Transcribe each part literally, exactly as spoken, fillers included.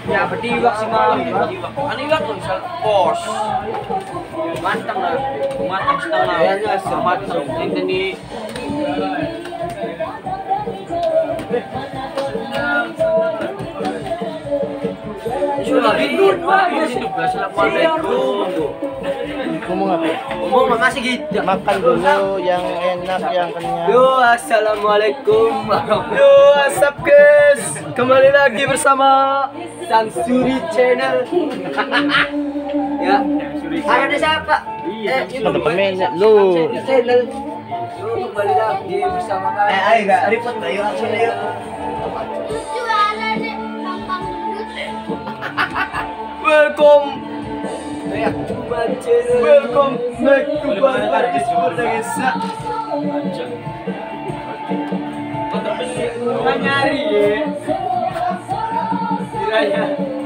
Ya bediwak sih mah. Anu iwak tuh misal pos. Matang lah. Matang setengah. Ya matang. Ini nih. Sudah bingung, Assalamualaikum. Ngomong apa? Ngomong masih gitu. Makan dulu yang enak, yang kenyang. Yo, assalamualaikum. Yo, asap guys. Kembali lagi bersama Sangsuri Channel. Ya, ada siapa? Eh, Ada pemain lu. Channel. Yo, kembali lagi bersama kami. Eh, ayo gak ribut ayo action ayo. Welcome. Welcome back to Barbaris Bordagesa. Nyari ya. Kiranya.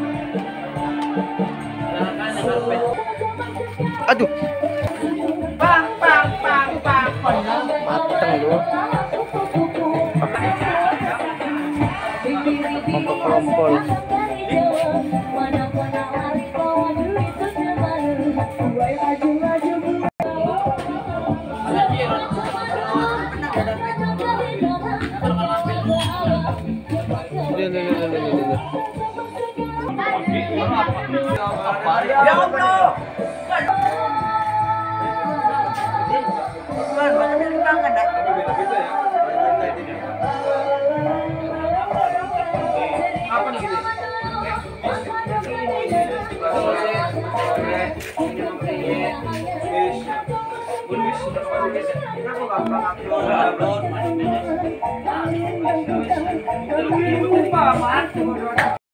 Aduh. Pang pang pang pang. Mateng lu. Mempel-pempel. Ya Allah. Apa nih gitu? Kenapa